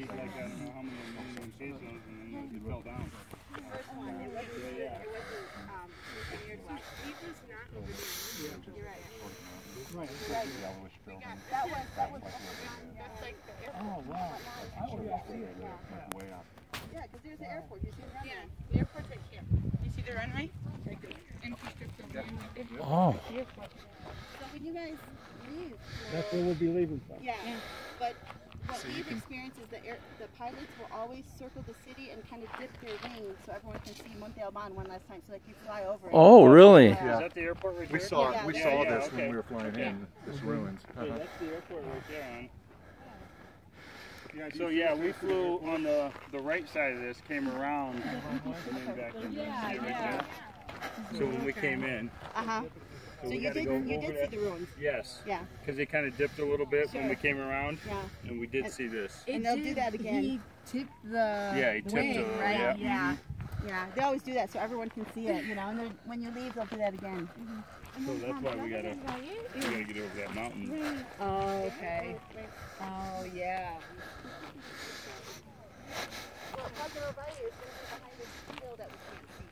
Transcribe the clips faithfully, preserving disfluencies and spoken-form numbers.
paid like I don't know how many million pesos, and then it fell down. The first one, it wasn't, yeah, yeah. It wasn't um, engineered well. He was not over there. You're right. Right. Right. That was, that was, that's like the airport. Oh, wow. I would have seen it like way up. Yeah, because there's the airport. You see the runway? Yeah, the airport's right here. You see the runway? Right there. Oh. So when you guys leave, That's where we'll be leaving from. yeah, yeah. But what so we've experienced is the air, the pilots will always circle the city and kind of dip their wings so everyone can see Mounte Alban one last time, so like you fly over it. Oh, really? Yeah. Is that the airport right We there? saw, yeah, we yeah, saw yeah, this okay. when we were flying okay. in, this ruins. Uh-huh. Yeah, that's the airport right there, hon. So yeah, we flew on the, the right side of this, came around, and then back in. Yeah, right yeah. there. So when we came in, Uh-huh. so, So we you got to did, go you over did that. see the ruins. Yes. Yeah. Because they kind of dipped a little bit Sure. when we came around, Yeah. and we did And- see this. And they'll do that again. He tipped the Yeah, he tipped wing, it, right? yeah. Yeah. Yeah, they always do that so everyone can see it, you know, and then when you leave, they'll do that again. So that's why we gotta, we gotta get over that mountain. Oh, okay. Oh, yeah. Well, Padre Valle is going to be behind this hill that we can't see.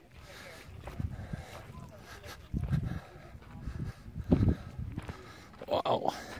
Wow.